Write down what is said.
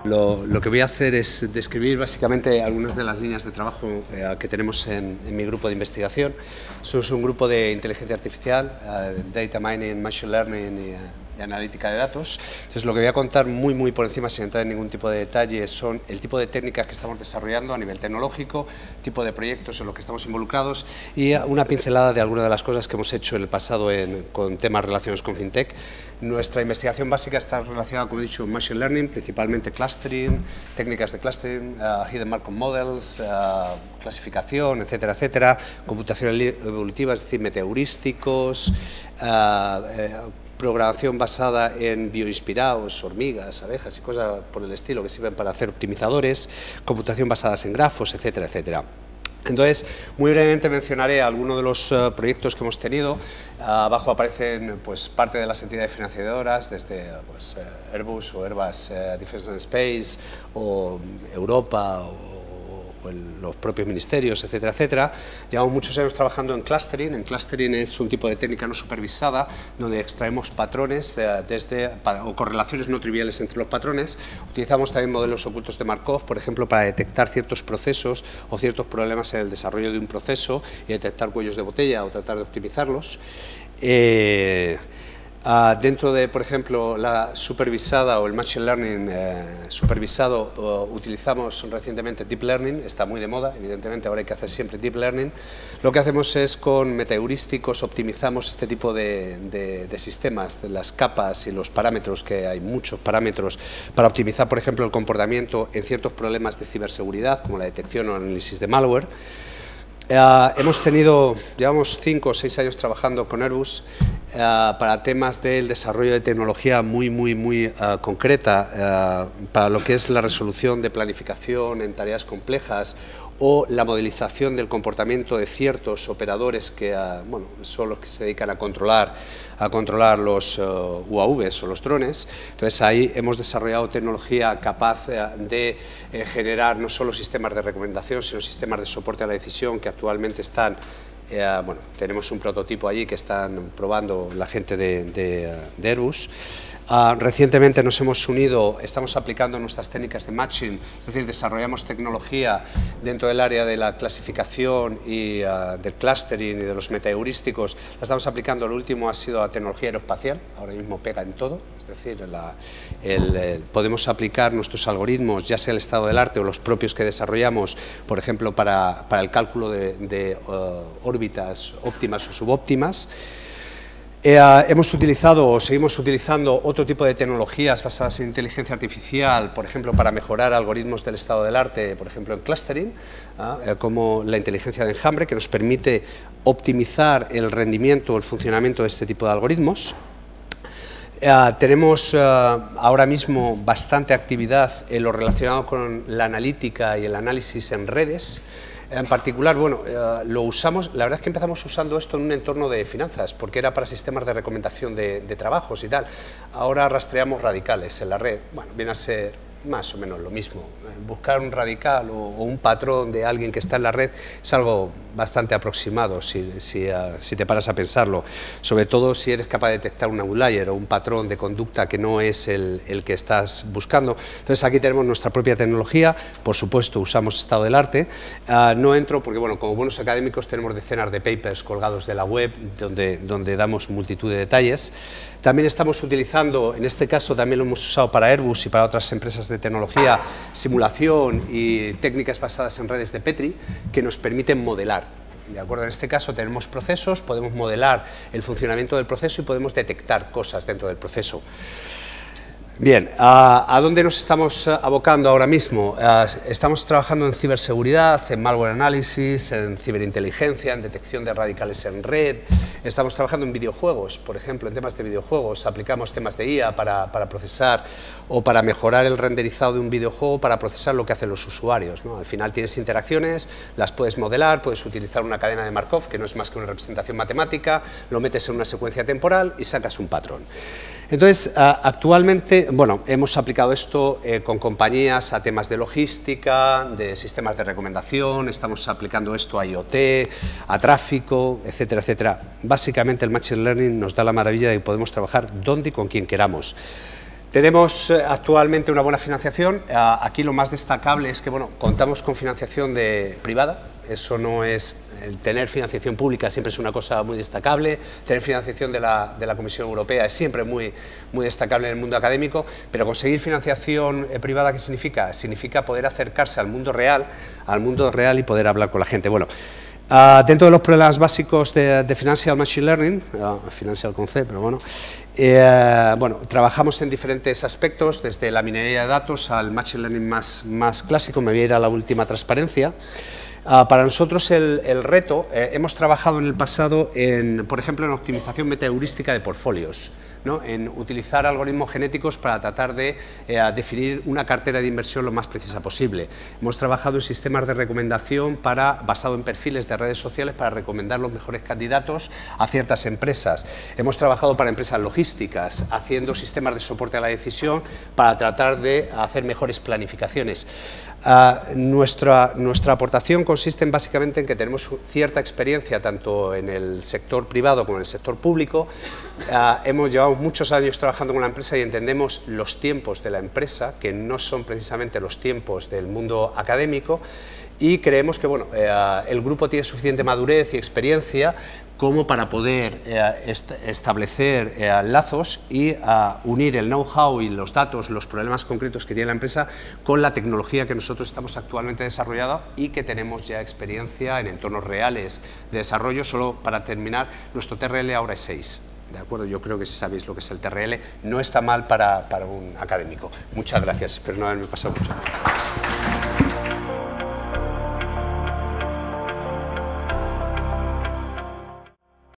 Lo que voy a hacer es describir básicamente algunas de las líneas de trabajo que tenemos en mi grupo de investigación. Somos un grupo de inteligencia artificial, data mining, machine learning y analítica de datos. Entonces, lo que voy a contar muy por encima, sin entrar en ningún tipo de detalle, son el tipo de técnicas que estamos desarrollando a nivel tecnológico, tipo de proyectos en los que estamos involucrados y una pincelada de algunas de las cosas que hemos hecho en el pasado con temas relacionados con FinTech. Nuestra investigación básica está relacionada, como he dicho, con Machine Learning, principalmente clustering, técnicas de clustering, Hidden Markov Models, clasificación, etcétera, computación evolutiva, es decir, metaheurísticos, programación basada en bioinspirados, hormigas, abejas y cosas por el estilo que sirven para hacer optimizadores, computación basadas en grafos, etcétera. Entonces, muy brevemente mencionaré algunos de los proyectos que hemos tenido. Abajo aparecen parte de las entidades financiadoras, desde Airbus o Airbus Defence and Space, o Europa, o los propios ministerios, etcétera. Llevamos muchos años trabajando en clustering. En clustering es un tipo de técnica no supervisada donde extraemos patrones o correlaciones no triviales entre los patrones. Utilizamos también modelos ocultos de Markov, por ejemplo, para detectar ciertos procesos o ciertos problemas en el desarrollo de un proceso y detectar cuellos de botella o tratar de optimizarlos. Dentro de, por ejemplo, la supervisada o el Machine Learning supervisado, utilizamos recientemente Deep Learning, está muy de moda, evidentemente ahora hay que hacer siempre Deep Learning. Lo que hacemos es con metaheurísticos optimizamos este tipo de sistemas, de las capas y los parámetros, que hay muchos parámetros, para optimizar, por ejemplo, el comportamiento en ciertos problemas de ciberseguridad, como la detección o análisis de malware. Llevamos 5 o 6 años trabajando con Airbus para temas del desarrollo de tecnología muy concreta para lo que es la resolución de planificación en tareas complejas o la modelización del comportamiento de ciertos operadores que son los que se dedican a controlar los UAVs o los drones. Entonces, ahí hemos desarrollado tecnología capaz de generar no solo sistemas de recomendación, sino sistemas de soporte a la decisión que actualmente están, tenemos un prototipo allí que están probando la gente de Airbus. Recientemente nos hemos unido, estamos aplicando nuestras técnicas de matching, es decir, desarrollamos tecnología dentro del área de la clasificación y del clustering y de los metaheurísticos, la estamos aplicando. Lo último ha sido la tecnología aeroespacial, ahora mismo pega en todo, es decir, podemos aplicar nuestros algoritmos, ya sea el estado del arte o los propios que desarrollamos, por ejemplo, para el cálculo de órbitas óptimas o subóptimas. Hemos utilizado o seguimos utilizando otro tipo de tecnologías basadas en inteligencia artificial, por ejemplo, para mejorar algoritmos del estado del arte, por ejemplo, en clustering, como la inteligencia de enjambre, que nos permite optimizar el rendimiento o el funcionamiento de este tipo de algoritmos. Tenemos ahora mismo bastante actividad en lo relacionado con la analítica y el análisis en redes. En particular, lo usamos, la verdad es que empezamos usando esto en un entorno de finanzas, porque era para sistemas de recomendación de trabajos y tal. Ahora rastreamos radicales en la red, viene a ser más o menos lo mismo. Buscar un radical o un patrón de alguien que está en la red es algo bastante aproximado si te paras a pensarlo, sobre todo si eres capaz de detectar un outlier o un patrón de conducta que no es el que estás buscando. Entonces, aquí tenemos nuestra propia tecnología, por supuesto usamos estado del arte. No entro porque, como buenos académicos tenemos decenas de papers colgados de la web donde damos multitud de detalles. También estamos utilizando, en este caso también lo hemos usado para Airbus y para otras empresas de tecnología, simulación y técnicas basadas en redes de Petri que nos permiten modelar. ¿De acuerdo? En este caso tenemos procesos, podemos modelar el funcionamiento del proceso y podemos detectar cosas dentro del proceso. Bien, ¿a dónde nos estamos abocando ahora mismo? Estamos trabajando en ciberseguridad, en malware análisis, en ciberinteligencia, en detección de radicales en red. Estamos trabajando en videojuegos, por ejemplo, en temas de videojuegos. Aplicamos temas de IA para procesar o para mejorar el renderizado de un videojuego, para procesar lo que hacen los usuarios, ¿no? Al final tienes interacciones, las puedes modelar, puedes utilizar una cadena de Markov, que no es más que una representación matemática, lo metes en una secuencia temporal y sacas un patrón. Entonces, actualmente, hemos aplicado esto con compañías a temas de logística, de sistemas de recomendación, estamos aplicando esto a IoT, a tráfico, etcétera. Básicamente, el Machine Learning nos da la maravilla de que podemos trabajar donde y con quien queramos. Tenemos actualmente una buena financiación. Aquí lo más destacable es que contamos con financiación privada. Eso no es, el tener financiación pública siempre es una cosa muy destacable, tener financiación de la Comisión Europea es siempre muy destacable en el mundo académico, pero conseguir financiación privada, ¿qué significa? Significa poder acercarse al mundo real y poder hablar con la gente. Dentro de los problemas básicos de Financial Machine Learning, Financial Concept, pero trabajamos en diferentes aspectos, desde la minería de datos al Machine Learning más clásico. Me voy a ir a la última transparencia. Para nosotros el reto, hemos trabajado en el pasado, por ejemplo, en optimización metaheurística de portfolios, ¿no? En utilizar algoritmos genéticos para tratar de definir una cartera de inversión lo más precisa posible. Hemos trabajado en sistemas de recomendación basado en perfiles de redes sociales para recomendar los mejores candidatos a ciertas empresas. Hemos trabajado para empresas logísticas, haciendo sistemas de soporte a la decisión para tratar de hacer mejores planificaciones. Nuestra aportación consiste básicamente en que tenemos cierta experiencia tanto en el sector privado como en el sector público. Llevamos muchos años trabajando con la empresa y entendemos los tiempos de la empresa, que no son precisamente los tiempos del mundo académico, y creemos que el grupo tiene suficiente madurez y experiencia como para poder establecer lazos y unir el know-how y los datos, los problemas concretos que tiene la empresa con la tecnología que nosotros estamos actualmente desarrollando y que tenemos ya experiencia en entornos reales de desarrollo. Solo para terminar, nuestro TRL ahora es 6. ¿De acuerdo? Yo creo que si sabéis lo que es el TRL, no está mal para un académico. Muchas gracias, espero no haberme pasado mucho.